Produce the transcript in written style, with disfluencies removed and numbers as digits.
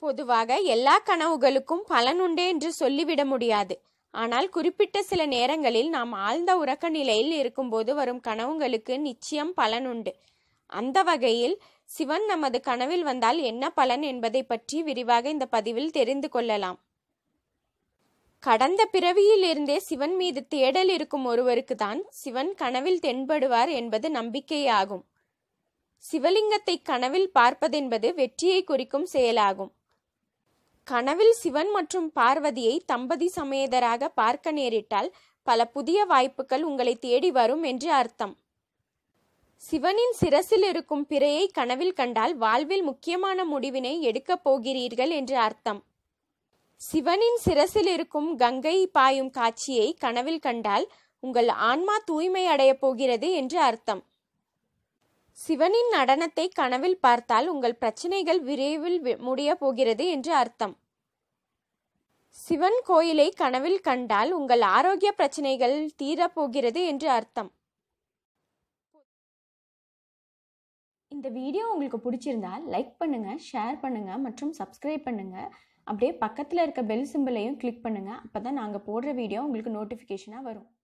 பொதுவாக எல்லா கனவுகளுக்கும் பலன் உண்டு என்று சொல்லிவிட முடியாது. ஆனால் குறிப்பிட்ட சில நேரங்களில் நாம் ஆழ்ந்த உறக்க நிலையில் இருக்கும்போது வரும் கனவுகளுக்கு நிச்சயம் பலன் உண்டு. அந்த வகையில் சிவன் நமது கனவில் வந்தால் என்ன பலன் என்பதை பற்றி விரிவாக இந்த பதிவில் தெரிந்து கொள்ளலாம். கடந்த பிறவியிலிருந்தே சிவன் மீது தேடல் இருக்கும் ஒருவருக்கு தான் சிவன் கனவில் தென்படுவார் என்பது நம்பிக்கையாகும். சிவலிங்கத்தை கனவில் பார்ப்பதென்பது வெற்றியை குறிக்கும் செயலாகும். கனவில் சிவன் மற்றும் பார்வதியை தம்பதி சமேதராக பார்க்க நேரிட்டால் பல புதிய வாய்ப்புகள் உங்களை தேடி வரும் என்று அர்த்தம். சிவனின் சிரசில் இருக்கும் பிறையை கனவில் கண்டால் வாழ்வில் முக்கியமான முடிவினை எடுக்கப் போகிறீர்கள் என்று அர்த்தம். சிவனின் சிரசில் இருக்கும் கங்கை பாயும் காட்சியை கனவில் கண்டால் உங்கள் ஆன்மா தூய்மை அடையப் போகிறது என்று அர்த்தம். சிவனின் நடனத்தை கனவில் பார்த்தால் உங்கள் பிரச்சனைகள் விரைவில் முடிய போகிறது என்று அர்த்தம். சிவன் கோயிலை கனவில் கண்டால் உங்கள் ஆரோக்கிய பிரச்சனைகள் தீரப்போகிறது என்று அர்த்தம். இந்த வீடியோ உங்களுக்கு பிடிச்சிருந்தால் லைக் பண்ணுங்க, ஷேர் பண்ணுங்க மற்றும் சப்ஸ்கிரைப் பண்ணுங்க. அப்படியே பக்கத்தில் இருக்க பெல் சிம்பிளையும் கிளிக் பண்ணுங்க. அப்பதான் நாங்கள் போடுற வீடியோ உங்களுக்கு நோட்டிஃபிகேஷனாக வரும்.